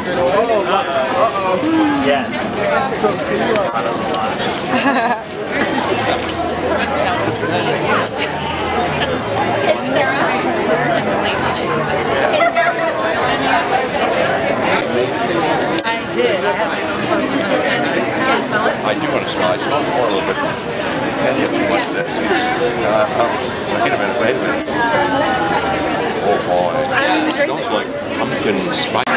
Yes. I did. I had my own personal I do want to smell. I smell more a little bit. And if you want this, wait a minute. Oh boy. It smells like pumpkin spice.